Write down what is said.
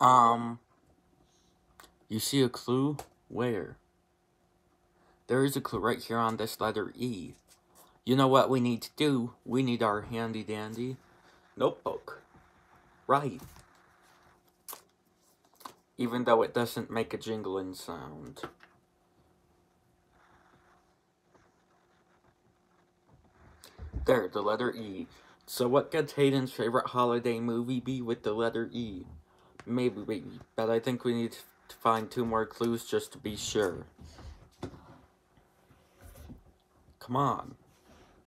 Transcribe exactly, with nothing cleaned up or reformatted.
Um, you see a clue? Where? There is a clue right here on this letter E. You know what we need to do? We need our handy-dandy notebook. Right. Even though it doesn't make a jingling sound. There, the letter E. So what could Hayden's favorite holiday movie be with the letter E? Maybe, maybe, but I think we need to find two more clues just to be sure. Come on.